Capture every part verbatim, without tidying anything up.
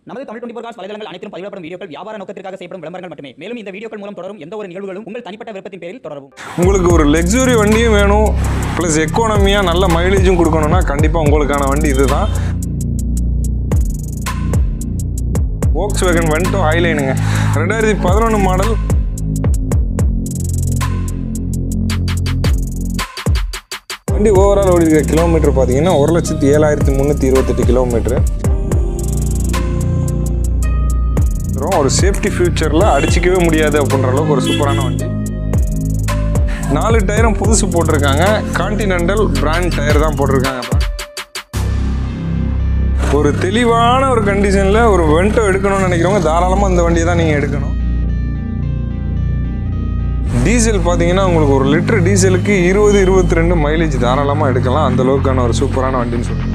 நமது Tamil twenty four cos வலைதளங்கள் அனைத்தும் பதிவிடப்படும் வீடியோக்கள் வியாபார நோக்கத்திற்காக செய்யப்படும் விளம்பரங்கள் மட்டுமே. மேலும் இந்த வீடியோக்கள் மூலம் தொடரும் எந்த ஒரு நிகழ்வுகளும் உங்கள் தனிப்பட்ட விருப்பத்தின் பேரில் தொடரவும். உங்களுக்கு ஒரு லக்ஸுரி வண்டியும் வேணும், ப்ளஸ் எக்கானமியாக நல்ல மைலேஜும் கொடுக்கணும்னா கண்டிப்பாக உங்களுக்கான வண்டி இதுதான். வோக்ஸ்வேகன் வென்டோ ஹைலைனுங்க, ரெண்டாயிரத்தி பதினொன்று மாடல். வண்டி ஓவரால் ஓடிக்கிற கிலோமீட்டர் பார்த்தீங்கன்னா ஒரு லட்சத்தி ஏழாயிரத்தி முந்நூற்றி இருபத்தெட்டு கிலோமீட்டரு. ஒரு சேஃப்டி ஃபியூச்சரில் அடிச்சிக்கவே முடியாது அப்படின்ற அளவுக்கு ஒரு சூப்பரான வண்டி. நாலு டயரும் புதுசு போட்டிருக்காங்க, கான்டினென்டல் பிராண்ட் டயர் தான் போட்டிருக்காங்க. ஒரு தெளிவான ஒரு கண்டிஷனில் ஒரு வென்டோ எடுக்கணும்னு நினைக்கிறவங்க தாராளமாக இந்த வண்டியை தான் நீங்கள் எடுக்கணும். டீசல் பார்த்தீங்கன்னா உங்களுக்கு ஒரு லிட்டர் டீசலுக்கு இருபது இருபத்தி ரெண்டு மைலேஜ் தாராளமாக எடுக்கலாம். அந்த அளவுக்கான ஒரு சூப்பரான வண்டின்னு சொல்லுங்கள்.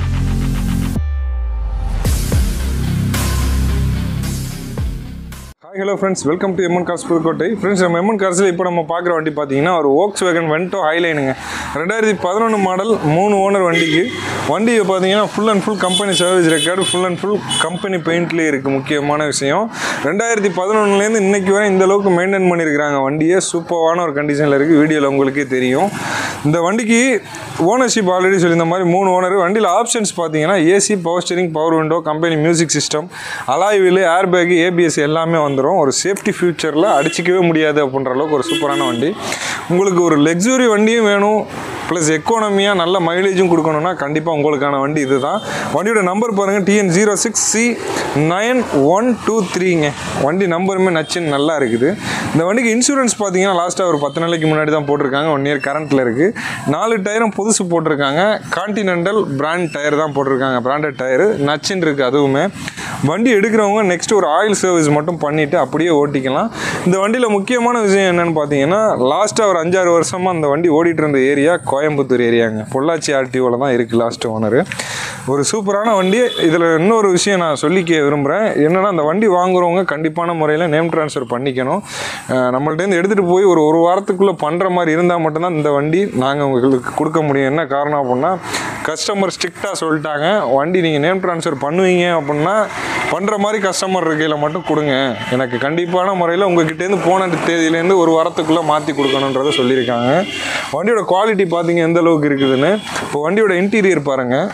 Hello friends, welcome to MN cars Pudukkottai. Friends, நம்ம எம்என் கார்ஸில் இப்போ நம்ம பார்க்குற வண்டி பார்த்தீங்கன்னா ஒரு வோக்ஸ்வேகன் வென்டோ ஹைலைனுங்க, ரெண்டாயிரத்தி பதினொன்று மாடல், மூணு ஓனர் வண்டிக்கு. வண்டி பார்த்தீங்கன்னா full and full company service record, full and full company பெயிண்ட்லேயே இருக்குது. முக்கியமான விஷயம், ரெண்டாயிரத்தி பதினொன்றுலேருந்து இன்றைக்கி வரை இந்த அளவுக்கு மெயின்டைன் பண்ணியிருக்கிறாங்க. வண்டியே சூப்பரான ஒரு கண்டிஷனில் இருக்குது. வீடியோவில் உங்களுக்கே தெரியும். இந்த வண்டிக்கு ஓனர்ஷிப் ஆல்ரெடி சொல்லியிருந்த மாதிரி மூணு ஓனர். வண்டியில் ஆப்ஷன்ஸ் பார்த்தீங்கன்னா AC, power steering, power window, company music system, alloy wheel, airbag, ABS எல்லாமே வந்துடும். ஒரு சேஃப்டி ஃபியூச்சரில் அடிச்சிக்கவே முடியாது அப்படின்ற அளவுக்கு ஒரு சூப்பரான வண்டி. உங்களுக்கு ஒரு லக்ஸுரி வண்டியும் வேணும், ப்ளஸ் எக்கானமியாக நல்ல மைலேஜும் கொடுக்கணும்னா கண்டிப்பாக உங்களுக்கான வண்டி இது தான். வண்டியோட நம்பர் பாருங்கள், TN zero six C nine one two த்ரீங்க. வண்டி நம்பருமே நச்சுன்னு நல்லா இருக்குது. இந்த வண்டிக்கு இன்சூரன்ஸ் பார்த்தீங்கன்னா லாஸ்ட்டாக ஒரு பத்து நாளைக்கு முன்னாடி தான் போட்டிருக்காங்க. ஒன் இயர் கரண்ட்டில் இருக்குது. நாலு டயரும் புதுசு போட்டிருக்காங்க, கான்டினென்டல் பிராண்ட் டயர் தான் போட்டிருக்காங்க. பிராண்டட் டயரு நச்சுன்னு இருக்குது. அதுவுமே வண்டி எடுக்கிறவங்க நெக்ஸ்ட் ஒரு ஆயில் சர்வீஸ் மட்டும் பண்ணிவிட்டு அப்படியே ஓட்டிக்கலாம். இந்த வண்டியில் முக்கியமான விஷயம் என்னென்னு பார்த்தீங்கன்னா, லாஸ்ட்டாக ஒரு அஞ்சாறு வருஷமாக அந்த வண்டி ஓடிட்டு இருந்த ஏரியா கோயம்புத்தூர் ஏரியாங்க, பொள்ளாச்சி ஆர்டிஓவில் தான் இருக்குது லாஸ்ட் ஓனரு. ஒரு சூப்பரான வண்டி. இதில் இன்னொரு விஷயம் நான் சொல்லிக்க விரும்புகிறேன். என்னென்னா, அந்த வண்டி வாங்குறவங்க கண்டிப்பான முறையில் நேம் ட்ரான்ஸ்ஃபர் பண்ணிக்கணும். நம்மள்டேருந்து எடுத்துகிட்டு போய் ஒரு ஒரு வாரத்துக்குள்ளே பண்ணுற மாதிரி இருந்தால் மட்டும்தான் இந்த வண்டி நாங்கள் உங்களுக்கு கொடுக்க முடியும். என்ன காரணம் அப்படின்னா, கஸ்டமர் ஸ்ட்ரிக்டாக சொல்லிட்டாங்க, வண்டி நீங்கள் நேம் ட்ரான்ஸ்ஃபர் பண்ணுவீங்க அப்படின்னா பண்ணுற மாதிரி கஸ்டமர் இருக்கையில் மட்டும் கொடுங்க, எனக்கு கண்டிப்பான முறையில் உங்கள்கிட்டேருந்து போன தேதியிலேருந்து ஒரு வாரத்துக்குள்ளே மாற்றி கொடுக்கணுன்றதை சொல்லியிருக்காங்க. வண்டியோட குவாலிட்டி பார்த்தீங்க எந்த அளவுக்கு இருக்குதுன்னு. இப்போ வண்டியோட இன்டீரியர் பாருங்கள்.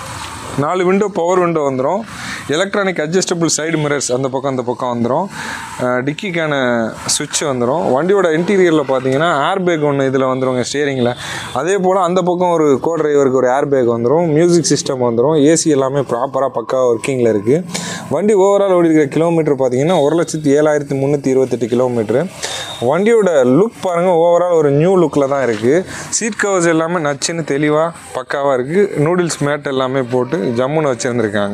நாலு விண்டோ பவர் விண்டோ வந்துடும். எலக்ட்ரானிக் அட்ஜஸ்டபிள் சைடு மிரர்ஸ் அந்த பக்கம் அந்த பக்கம் வந்துடும். டிக்கிக்கான சுவிட்ச் வந்துடும். வண்டியோட இன்டீரியரில் பார்த்தீங்கன்னா ஏர் பேக் ஒன்று இதில் வந்துடுங்க ஸ்டியரிங்கில். அதே போல் அந்த பக்கம் ஒரு கோ டிரைவருக்கு ஒரு ஏர் பேக் வந்துடும். மியூசிக் சிஸ்டம் வந்துடும். ஏசி எல்லாமே ப்ராப்பராக பக்கா ஒர்க்கிங்கில் இருக்குது. வண்டி ஓவரால் ஓடிக்கிற கிலோமீட்டர் பார்த்தீங்கன்னா ஒரு லட்சத்தி ஏழாயிரத்தி முந்நூற்றி இருபத்தெட்டு கிலோமீட்ரு. வண்டியோட லுக் பாருங்கள், ஓவரால் ஒரு நியூ லுக்கில் தான் இருக்குது. சீட் கவர்ஸ் எல்லாமே நச்சுன்னு தெளிவாக பக்காவாக இருக்குது. நூடுல்ஸ் மேட் எல்லாமே போட்டு ஜம்முன்னு வச்சுருந்துருக்காங்க.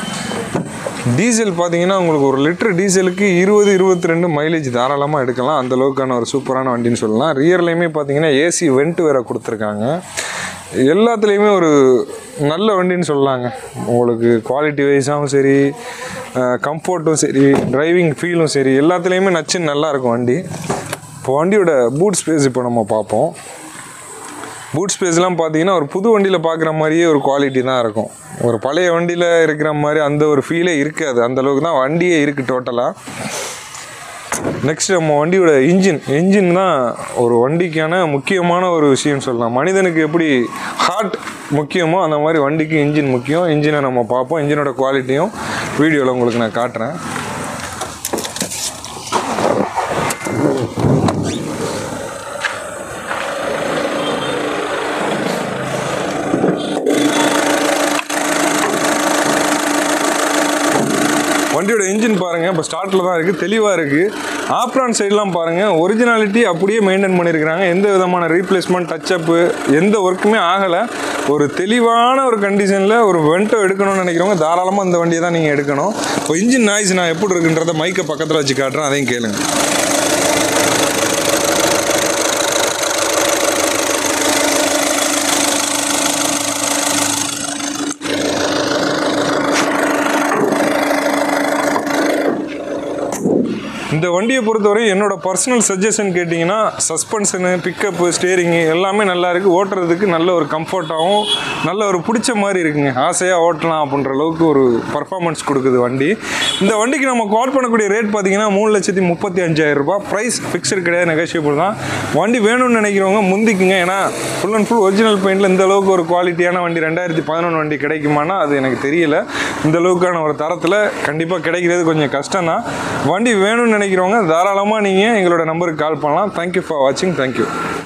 டீசல் பார்த்தீங்கன்னா உங்களுக்கு ஒரு லிட்டர் டீசலுக்கு இருபது இருபத்தி ரெண்டு மைலேஜ் தாராளமாக எடுக்கலாம். அந்தளவுக்கான ஒரு சூப்பரான வண்டின்னு சொல்லலாம். ரியர்லேயுமே பார்த்தீங்கன்னா ஏசி வெண்ட் வேறு கொடுத்துருக்காங்க. எல்லாத்துலேயுமே ஒரு நல்ல வண்டின்னு சொல்லலாங்க. உங்களுக்கு குவாலிட்டி வைஸாகவும் சரி, கம்ஃபர்ட்டும் சரி, டிரைவிங் ஃபீலும் சரி, எல்லாத்துலேயுமே நச்சுன்னு நல்லாயிருக்கும் வண்டி. இப்போ வண்டியோட பூட் ஸ்பேஸ் இப்போ நம்ம பார்ப்போம். பூட் ஸ்பேஸ்லாம் பார்த்தீங்கன்னா ஒரு புது வண்டியில் பார்க்குற மாதிரியே ஒரு குவாலிட்டி தான் இருக்கும். ஒரு பழைய வண்டியில் இருக்கிற மாதிரி அந்த ஒரு ஃபீலே இருக்காது. அந்தளவுக்கு தான் வண்டியே இருக்குது டோட்டலாக. நெக்ஸ்ட் நம்ம வண்டியோட இன்ஜின் இன்ஜின் தான் ஒரு வண்டிக்கான முக்கியமான ஒரு விஷயம் சொல்லலாம். மனிதனுக்கு எப்படி ஹார்ட் முக்கியமோ அந்த மாதிரி வண்டிக்கு இன்ஜின் முக்கியம். இன்ஜினை நம்ம பார்ப்போம். இன்ஜினோட குவாலிட்டியும் வீடியோவில் உங்களுக்கு நான் காட்டுறேன். வண்டியோட இன்ஜின் பாருங்கள், இப்போ ஸ்டார்ட்டில் தான் இருக்குது, தெளிவாக இருக்குது. ஆப்ரான் சைட்லாம் பாருங்கள், ஒரிஜினாலிட்டி அப்படியே மெயின்டைன் பண்ணியிருக்கிறாங்க. எந்த விதமான ரீப்ளேஸ்மெண்ட், டச்சப்பு, எந்த ஒர்க்குமே ஆகலை. ஒரு தெளிவான ஒரு கண்டிஷனில் ஒரு வென்டோ எடுக்கணும்னு நினைக்கிறவங்க தாராளமாக இந்த வண்டியை தான் நீங்கள் எடுக்கணும். இப்போ இன்ஜின் நாய்ஸ் நான் எப்படி இருக்குன்றதை மைக்கை பக்கத்தில் வச்சு காட்டுறேன், அதையும் கேளுங்க. இந்த வண்டியை பொறுத்தவரை என்னோட பர்சனல் சஜஷன் கேட்டிங்கன்னா சஸ்பென்ஷனு பிக்கப்பு ஸ்டேரிங்கு எல்லாமே நல்லா இருக்குது. ஓட்டுறதுக்கு நல்ல ஒரு கம்ஃபர்ட்டாகவும் நல்ல ஒரு பிடிச்ச மாதிரி இருக்குங்க. ஆசையாக ஓட்டலாம் அப்படின்ற அளவுக்கு ஒரு பர்ஃபார்மன்ஸ் கொடுக்குது வண்டி. இந்த வண்டிக்கு நம்ம கால் பண்ணக்கூடிய ரேட் பார்த்தீங்கன்னா மூணு லட்சத்தி முப்பத்தி அஞ்சாயிரம் ரூபாய். ப்ரைஸ் ஃபிக்ஸட் கிடையாது, நெகோஷியபிள் தான். வண்டி வேணும்னு நினைக்கிறவங்க முந்திக்குங்க. ஏன்னா ஃபுல் அண்ட் ஃபுல் ஒரிஜினல் பெயிண்டில் இந்த அளவுக்கு ஒரு குவாலிட்டியான வண்டி ரெண்டாயிரத்தி பதினொன்று வண்டி கிடைக்குமானா அது எனக்கு தெரியல. இந்த அளவுக்கான ஒரு தரத்தில் கண்டிப்பாக கிடைக்கிறது கொஞ்சம் கஷ்டம் தான். வண்டி வேணும்னு நினைக்கிறவங்க தாராளமாக நீங்கள் எங்களோட நம்பருக்கு கால் பண்ணலாம். தேங்க்யூ ஃபார் வாட்சிங். தேங்க்யூ.